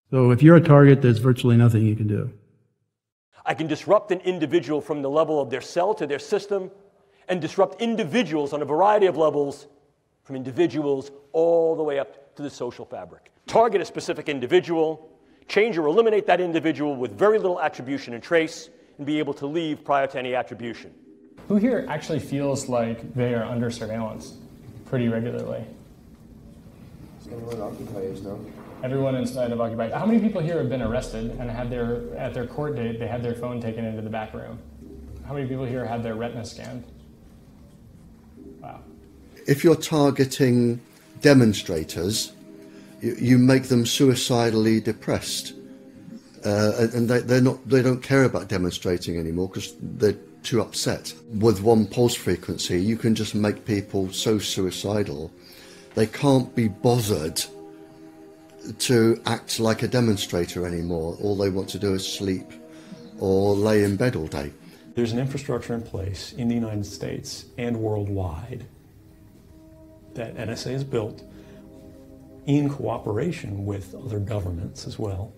So if you're a target, there's virtually nothing you can do. I can disrupt an individual from the level of their cell to their system, and disrupt individuals on a variety of levels, from individuals all the way up to the social fabric. Target a specific individual, change or eliminate that individual with very little attribution and trace, and be able to leave prior to any attribution. Who here actually feels like they are under surveillance pretty regularly? Everyone occupies, no? Everyone inside of Occupy. How many people here have been arrested and had at their court date, they had their phone taken into the back room? How many people here had their retina scanned? Wow. If you're targeting demonstrators, you make them suicidally depressed. And they don't care about demonstrating anymore because they're too upset. With one pulse frequency, you can just make people so suicidal, they can't be bothered to act like a demonstrator anymore. All they want to do is sleep or lay in bed all day. There's an infrastructure in place in the United States and worldwide that NSA has built in cooperation with other governments as well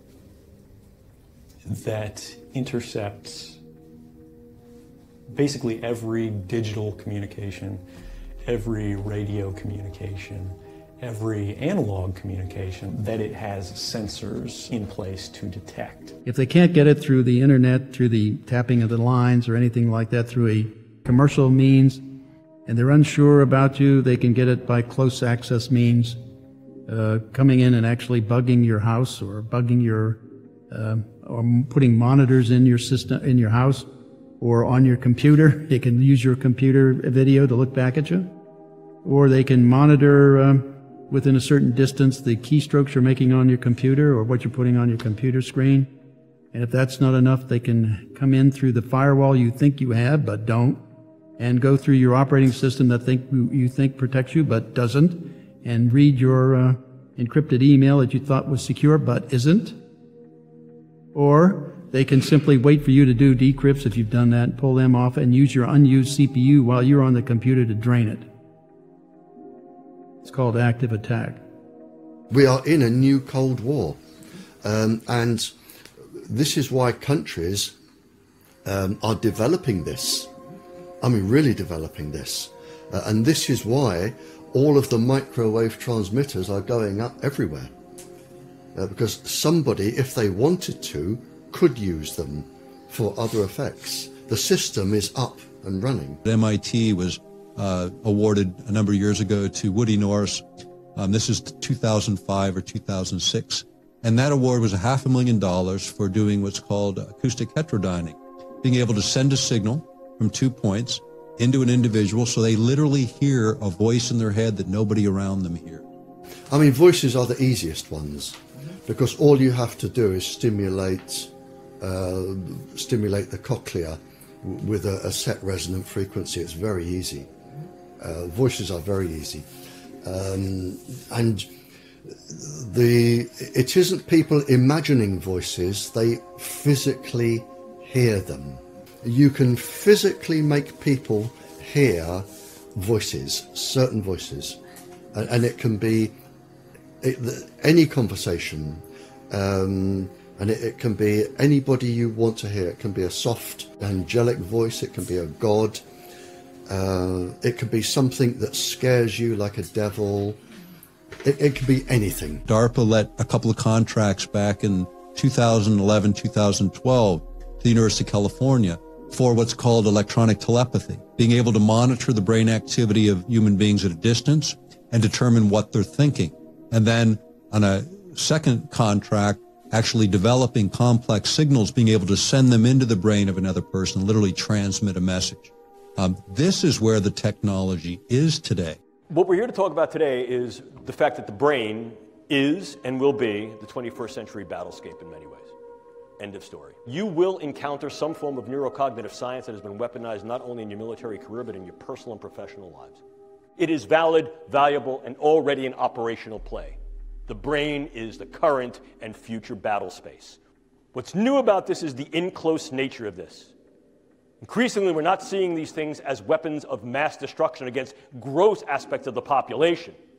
that intercepts basically every digital communication, every radio communication, every analog communication that it has sensors in place to detect. If they can't get it through the internet, through the tapping of the lines or anything like that, through a commercial means, and they're unsure about you, they can get it by close access means, coming in and actually bugging your house or bugging your, or putting monitors in your system, in your house or on your computer. They can use your computer video to look back at you, or they can monitor within a certain distance the keystrokes you're making on your computer or what you're putting on your computer screen. And if that's not enough, they can come in through the firewall you think you have but don't, and go through your operating system that you think protects you but doesn't, and read your encrypted email that you thought was secure but isn't. Or they can simply wait for you to do decrypts if you've done that, pull them off, and use your unused CPU while you're on the computer to drain it. It's called active attack. We are in a new Cold War, and this is why countries are developing this. I mean, really developing this. And this is why all of the microwave transmitters are going up everywhere. Because somebody, if they wanted to, could use them for other effects. The system is up and running. MIT was awarded a number of years ago to Woody Norris. This is 2005 or 2006. And that award was $500,000 for doing what's called acoustic heterodyning, being able to send a signal from 2 points into an individual so they literally hear a voice in their head that nobody around them hears. I mean, voices are the easiest ones because all you have to do is stimulate the cochlea with a set resonant frequency. It's very easy. Voices are very easy. And it isn't people imagining voices, they physically hear them. You can physically make people hear voices, certain voices, and it can be any conversation, and it can be anybody you want to hear. It can be a soft, angelic voice, it can be a god, it can be something that scares you like a devil. It can be anything. DARPA let a couple of contracts back in 2011, 2012 to the University of California for what's called electronic telepathy, being able to monitor the brain activity of human beings at a distance and determine what they're thinking. And then on a second contract, actually developing complex signals, being able to send them into the brain of another person, literally transmit a message. This is where the technology is today. What we're here to talk about today is the fact that the brain is and will be the 21st century battlescape in many ways. End of story. You will encounter some form of neurocognitive science that has been weaponized not only in your military career, but in your personal and professional lives. It is valid, valuable, and already in operational play. The brain is the current and future battle space. What's new about this is the in-close nature of this. Increasingly, we're not seeing these things as weapons of mass destruction against gross aspects of the population.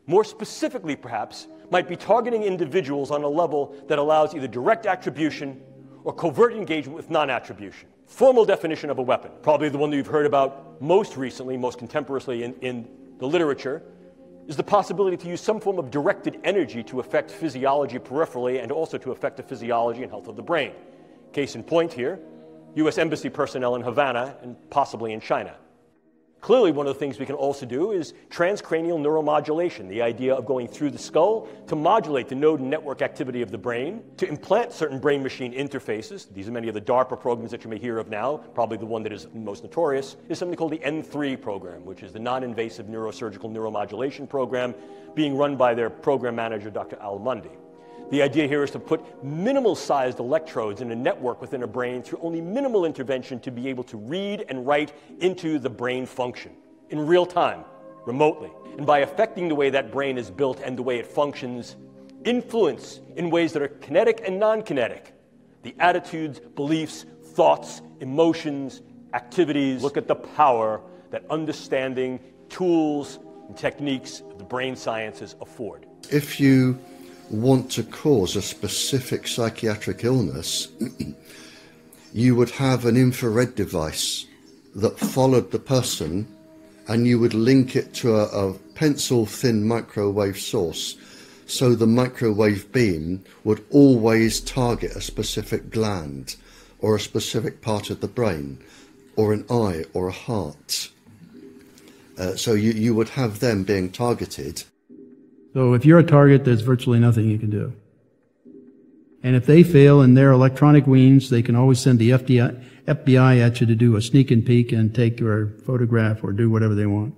more specifically perhaps, might be targeting individuals on a level that allows either direct attribution or covert engagement with non-attribution. Formal definition of a weapon, probably the one that you've heard about most recently, most contemporaneously in the literature, is the possibility to use some form of directed energy to affect physiology peripherally and also to affect the physiology and health of the brain. Case in point here, U.S. Embassy personnel in Havana and possibly in China. Clearly, one of the things we can also do is transcranial neuromodulation, the idea of going through the skull to modulate the node and network activity of the brain, to implant certain brain-machine interfaces. These are many of the DARPA programs that you may hear of now. Probably the one that is most notorious is something called the N3 program, which is the non-invasive neurosurgical neuromodulation program being run by their program manager, Dr. Al Mundi. The idea here is to put minimal-sized electrodes in a network within a brain through only minimal intervention to be able to read and write into the brain function in real time, remotely. And by affecting the way that brain is built and the way it functions, influence in ways that are kinetic and non-kinetic. The attitudes, beliefs, thoughts, emotions, activities. Look at the power that understanding tools and techniques of the brain sciences afford. If you want to cause a specific psychiatric illness, you would have an infrared device that followed the person, and you would link it to a pencil-thin microwave source, so the microwave beam would always target a specific gland or a specific part of the brain or an eye or a heart. So you would have them being targeted. So if you're a target, there's virtually nothing you can do. And if they fail in their electronic means, they can always send the FBI at you to do a sneak and peek and take your photograph or do whatever they want.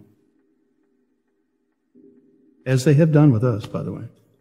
As they have done with us, by the way.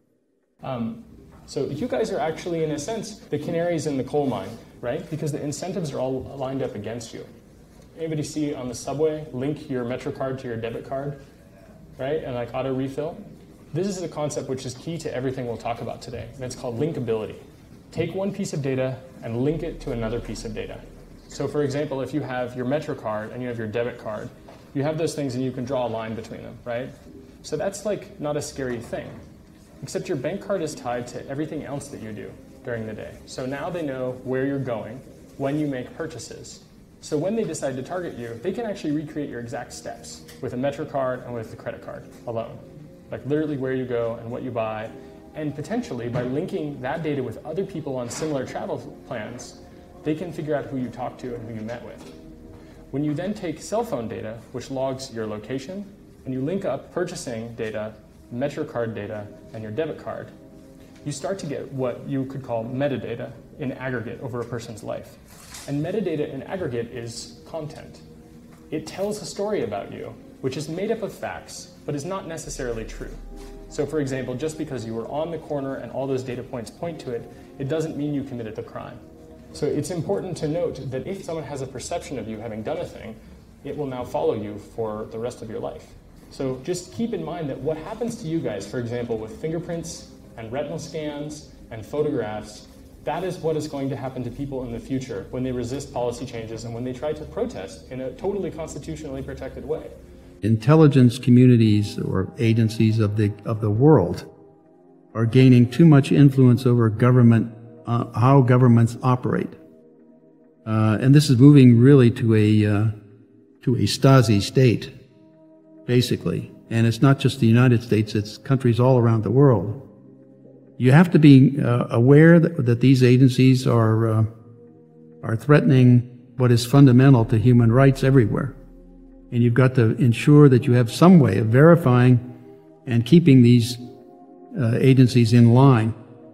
So you guys are actually, in a sense, the canaries in the coal mine, right? Because the incentives are all lined up against you. Anybody see on the subway, link your MetroCard to your debit card, right? And like auto refill? This is a concept which is key to everything we'll talk about today, and it's called linkability. Take one piece of data and link it to another piece of data. So for example, if you have your MetroCard and you have your debit card, you have those things and you can draw a line between them, right? So that's like not a scary thing, except your bank card is tied to everything else that you do during the day. So now they know where you're going, when you make purchases. So when they decide to target you, they can actually recreate your exact steps with a MetroCard and with the credit card alone. Like literally where you go and what you buy, and potentially by linking that data with other people on similar travel plans, they can figure out who you talked to and who you met with. When you then take cell phone data, which logs your location, and you link up purchasing data, MetroCard data, and your debit card, you start to get what you could call metadata in aggregate over a person's life. And metadata in aggregate is content. It tells a story about you, which is made up of facts, but is not necessarily true. So for example, just because you were on the corner and all those data points point to it, it doesn't mean you committed the crime. So it's important to note that if someone has a perception of you having done a thing, it will now follow you for the rest of your life. So just keep in mind that what happens to you guys, for example, with fingerprints and retinal scans and photographs, that is what is going to happen to people in the future when they resist policy changes and when they try to protest in a totally constitutionally protected way. Intelligence communities or agencies of the world are gaining too much influence over government, how governments operate, and this is moving really to a Stasi state, basically. And it's not just the United States; it's countries all around the world. You have to be aware that these agencies are threatening what is fundamental to human rights everywhere. And you've got to ensure that you have some way of verifying and keeping these agencies in line.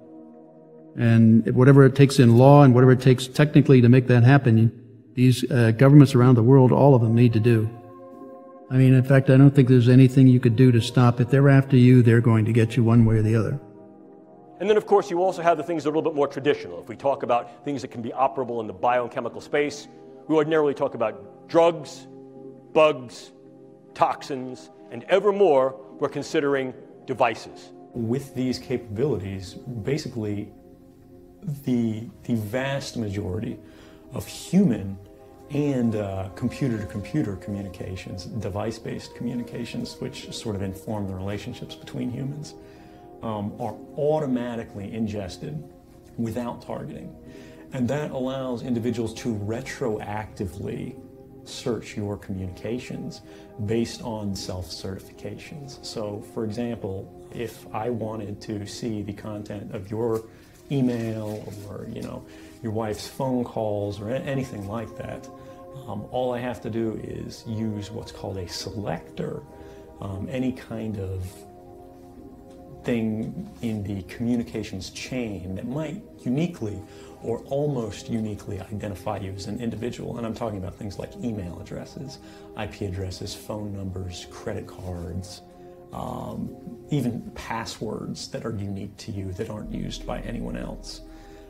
And whatever it takes in law and whatever it takes technically to make that happen, these governments around the world, all of them need to do. I mean, in fact, I don't think there's anything you could do to stop it. They're after you, they're going to get you one way or the other. And then, of course, you also have the things that are a little bit more traditional. If we talk about things that can be operable in the biochemical space, we ordinarily talk about drugs, bugs, toxins, and ever more, we're considering devices. With these capabilities, basically, the vast majority of human and computer-to-computer communications, device-based communications, which sort of inform the relationships between humans, are automatically ingested without targeting. And that allows individuals to retroactively search your communications based on self-certifications. So, for example, if I wanted to see the content of your email or, your wife's phone calls or anything like that, all I have to do is use what's called a selector, any kind of thing in the communications chain that might uniquely or almost uniquely identify you as an individual. And I'm talking about things like email addresses, IP addresses, phone numbers, credit cards, even passwords that are unique to you that aren't used by anyone else.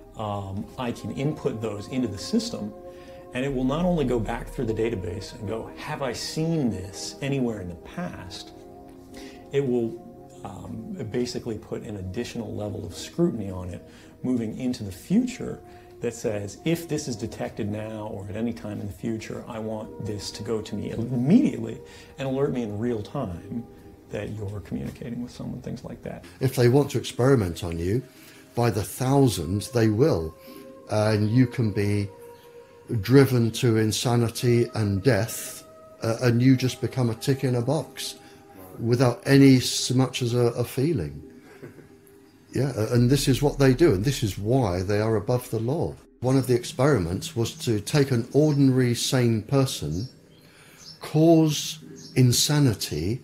I can input those into the system, and it will not only go back through the database and go, have I seen this anywhere in the past? It will basically put an additional level of scrutiny on it moving into the future that says, if this is detected now or at any time in the future, I want this to go to me immediately and alert me in real time that you're communicating with someone, things like that. If they want to experiment on you, by the thousands they will, and you can be driven to insanity and death, and you just become a tick in a box without any so much as a feeling. Yeah, and this is what they do, and this is why they are above the law. One of the experiments was to take an ordinary sane person, cause insanity,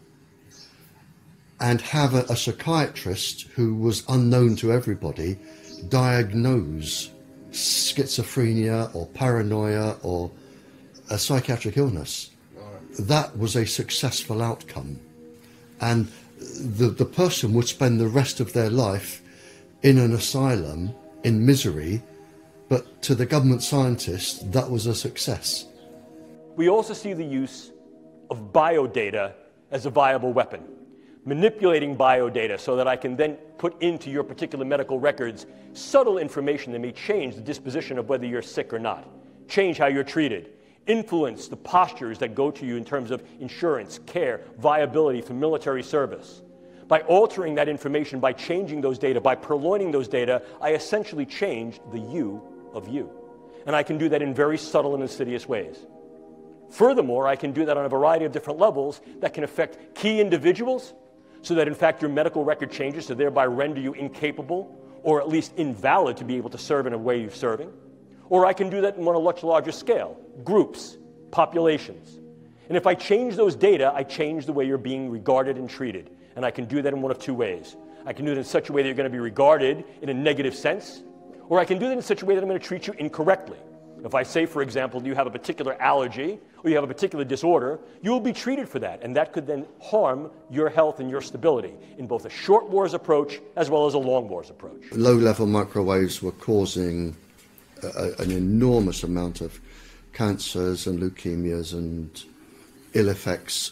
and have a psychiatrist who was unknown to everybody diagnose schizophrenia or paranoia or a psychiatric illness. That was a successful outcome. And the person would spend the rest of their life in an asylum in misery, but to the government scientists, that was a success. We also see the use of biodata as a viable weapon. Manipulating biodata so that I can then put into your particular medical records subtle information that may change the disposition of whether you're sick or not, change how you're treated, influence the postures that go to you in terms of insurance, care, viability for military service. By altering that information, by changing those data, by purloining those data, I essentially change the you of you. And I can do that in very subtle and insidious ways. Furthermore, I can do that on a variety of different levels that can affect key individuals, so that in fact your medical record changes to thereby render you incapable or at least invalid to be able to serve in a way you're serving. Or I can do that on a much larger scale, groups, populations. And if I change those data, I change the way you're being regarded and treated. And I can do that in one of two ways. I can do it in such a way that you're going to be regarded in a negative sense, or I can do that in such a way that I'm going to treat you incorrectly. If I say, for example, you have a particular allergy or you have a particular disorder, you will be treated for that, and that could then harm your health and your stability in both a short wars approach as well as a long wars approach. Low-level microwaves were causing an enormous amount of cancers and leukemias and ill effects.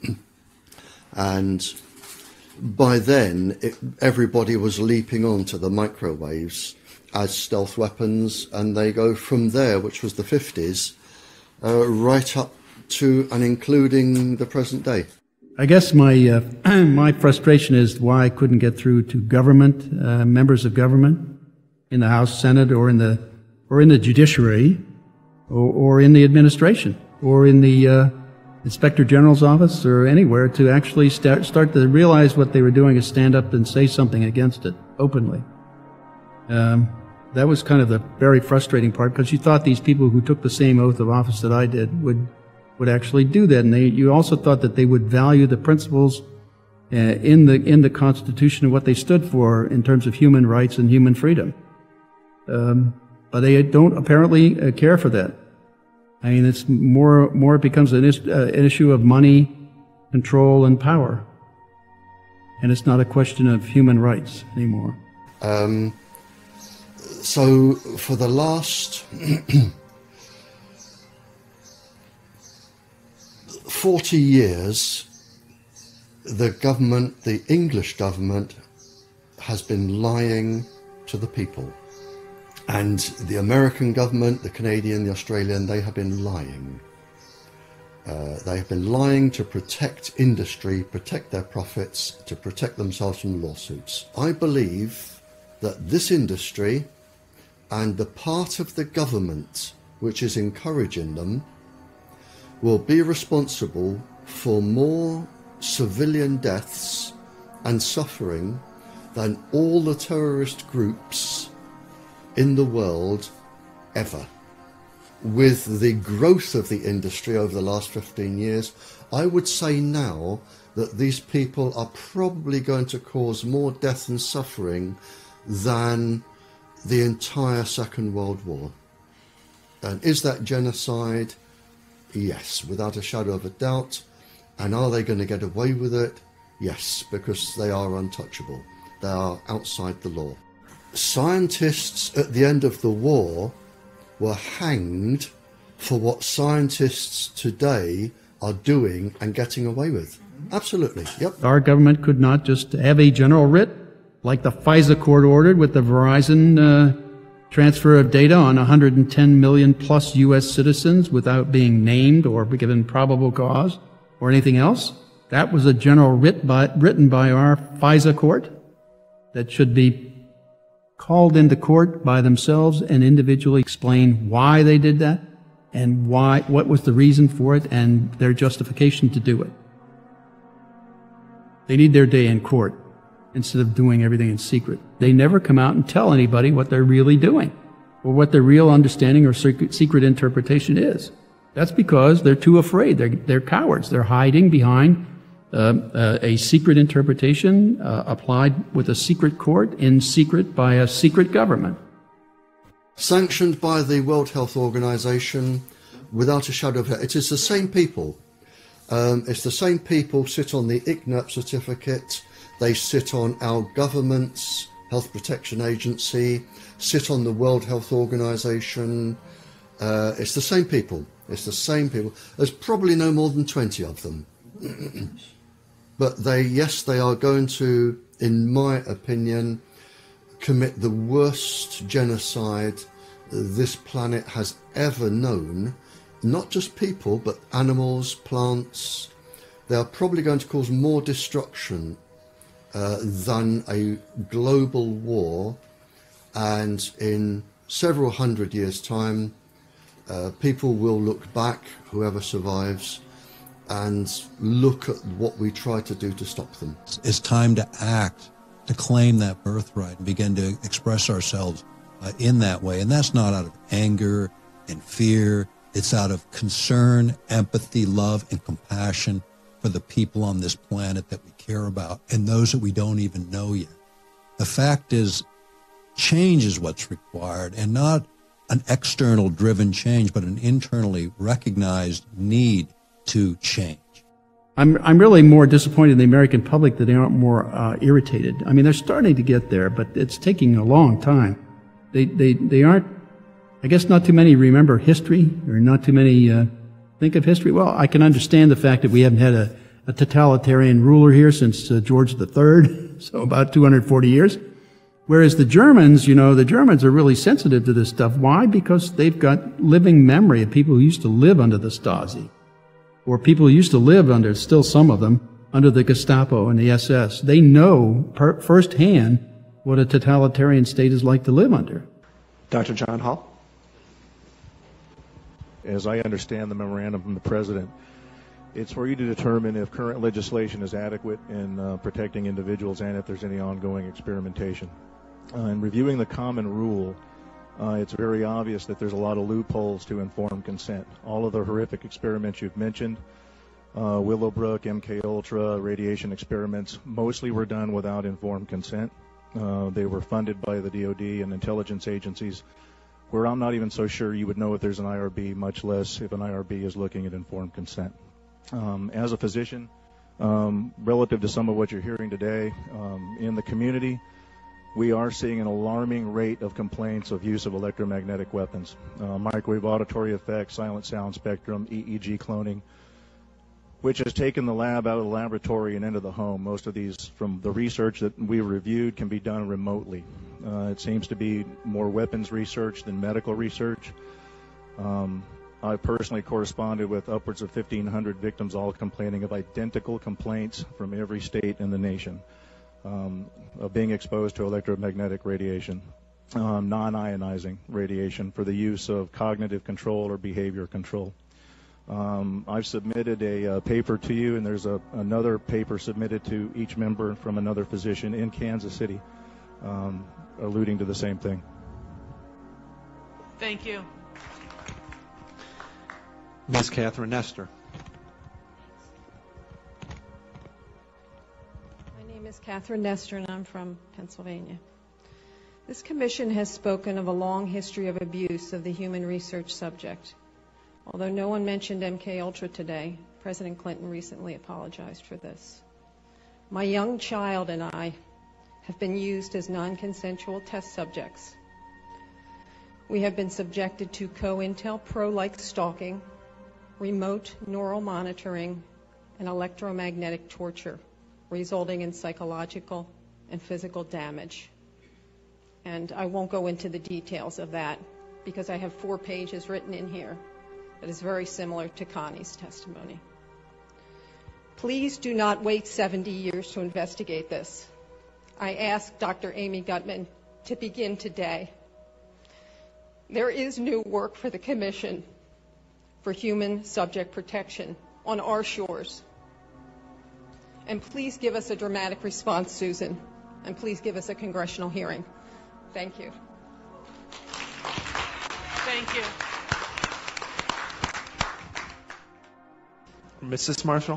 And by then, everybody was leaping onto the microwaves as stealth weapons, and they go from there, which was the 50s, right up to and including the present day. I guess my my frustration is why I couldn't get through to government, members of government, in the House, Senate, or in the judiciary, or in the administration, or in the Inspector General's office, or anywhere, to actually start to realize what they were doing is stand up and say something against it openly. That was kind of the very frustrating part, because you thought these people who took the same oath of office that I did would actually do that, and you also thought that they would value the principles in the Constitution and what they stood for in terms of human rights and human freedom. But they don't apparently care for that. I mean, it's more it becomes an issue of money, control, and power, and it's not a question of human rights anymore. So for the last 40 years, the government, the English government, has been lying to the people. And the American government, the Canadian, the Australian, they have been lying. They have been lying to protect industry, protect their profits, to protect themselves from lawsuits. I believe that this industry and the part of the government which is encouraging them will be responsible for more civilian deaths and suffering than all the terrorist groups in the world ever. With the growth of the industry over the last 15 years, I would say now that these people are probably going to cause more death and suffering than the entire Second World War. And is that genocide? Yes, without a shadow of a doubt. And are they going to get away with it? Yes, because they are untouchable. They are outside the law. Scientists at the end of the war were hanged for what scientists today are doing and getting away with. Absolutely, yep. Our government could not just have a general writ, like the FISA court ordered with the Verizon transfer of data on 110 million plus U.S. citizens without being named or given probable cause or anything else. That was a general writ written by our FISA court that should be called into court by themselves and individually explain why they did that and what was the reason for it and their justification to do it. They need their day in court instead of doing everything in secret. They never come out and tell anybody what they're really doing or what their real understanding or secret interpretation is. That's because they're too afraid. They're cowards. They're hiding behind a secret interpretation applied with a secret court in secret by a secret government. Sanctioned by the World Health Organization, without a shadow of a doubt. It is the same people. It's the same people sit on the ICNIRP certificate. They sit on our government's Health Protection Agency, sit on the World Health Organization. It's the same people. It's the same people. There's probably no more than 20 of them. But they are going to, in my opinion, commit the worst genocide this planet has ever known. Not just people, but animals, plants. They are probably going to cause more destruction than a global war. And in several hundred years' time, people will look back, whoever survives, and look at what we try to do to stop them. It's time to act, to claim that birthright and begin to express ourselves in that way. And that's not out of anger and fear. It's out of concern, empathy, love, and compassion for the people on this planet that we care about and those that we don't even know yet. The fact is, change is what's required, and not an external driven change, but an internally recognized need to change. I'm really more disappointed in the American public that they aren't more irritated. I mean, they're starting to get there, but it's taking a long time. They aren't, I guess not too many remember history, or not too many think of history. Well, I can understand the fact that we haven't had a totalitarian ruler here since George III, so about 240 years. Whereas the Germans, the Germans are really sensitive to this stuff. Why? Because they've got living memory of people who used to live under the Stasi, or people who used to live under, still some of them, under the Gestapo and the SS. They know firsthand what a totalitarian state is like to live under. Dr. John Hall. As I understand the memorandum from the President, it's for you to determine if current legislation is adequate in protecting individuals and if there's any ongoing experimentation. In reviewing the common rule, it's very obvious that there's a lot of loopholes to informed consent. All of the horrific experiments you've mentioned, Willowbrook, MKUltra, radiation experiments, mostly were done without informed consent. They were funded by the DoD and intelligence agencies, where I'm not even so sure you would know if there's an IRB, much less if an IRB is looking at informed consent. As a physician, relative to some of what you're hearing today, in the community, we are seeing an alarming rate of complaints of use of electromagnetic weapons, microwave auditory effects, silent sound spectrum, EEG cloning. which has taken the lab out of the laboratory and into the home. Most of these, from the research that we reviewed, can be done remotely. It seems to be more weapons research than medical research. I personally corresponded with upwards of 1,500 victims, all complaining of identical complaints from every state in the nation of being exposed to electromagnetic radiation, non-ionizing radiation for the use of cognitive control or behavior control. I've submitted a paper to you, and there's another paper submitted to each member from another physician in Kansas City, alluding to the same thing. Thank you. Ms. Catherine Nestor. My name is Catherine Nestor, and I'm from Pennsylvania. This commission has spoken of a long history of abuse of the human research subject. Although no one mentioned MKUltra today, President Clinton recently apologized for this. My young child and I have been used as non-consensual test subjects. We have been subjected to COINTELPRO-like stalking, remote neural monitoring, and electromagnetic torture, resulting in psychological and physical damage. And I won't go into the details of that because I have 4 pages written in here that is very similar to Connie's testimony. Please do not wait 70 years to investigate this. I ask Dr. Amy Gutmann to begin today. There is new work for the Commission for Human Subject Protection on our shores. And please give us a dramatic response, Susan, and please give us a congressional hearing. Thank you. Thank you. Mrs. Marshall.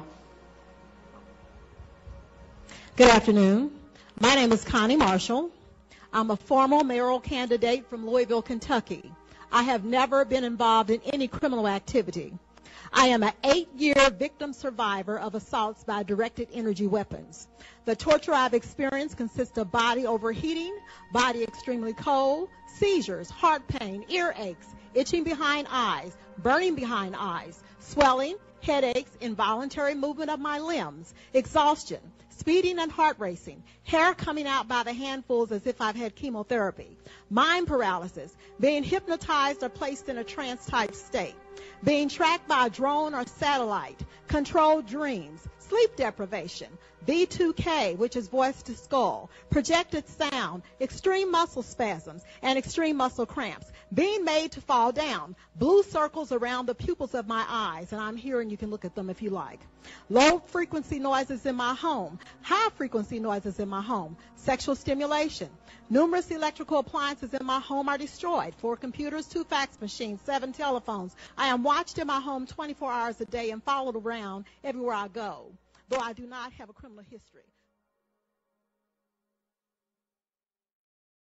Good afternoon. My name is Connie Marshall. I'm a former mayoral candidate from Louisville, Kentucky. I have never been involved in any criminal activity. I am an 8-year victim survivor of assaults by directed energy weapons. The torture I've experienced consists of body overheating, body extremely cold, seizures, heart pain, ear aches, itching behind eyes, burning behind eyes, swelling, headaches, involuntary movement of my limbs, exhaustion, speeding and heart racing, hair coming out by the handfuls as if I've had chemotherapy, mind paralysis, being hypnotized or placed in a trance-type state, being tracked by a drone or satellite, controlled dreams, sleep deprivation, V2K, which is voice to skull, projected sound, extreme muscle spasms, and extreme muscle cramps, being made to fall down, blue circles around the pupils of my eyes, and I'm here and you can look at them if you like. Low frequency noises in my home, high frequency noises in my home, sexual stimulation. Numerous electrical appliances in my home are destroyed. 4 computers, 2 fax machines, 7 telephones. I am watched in my home 24 hours a day and followed around everywhere I go, though I do not have a criminal history.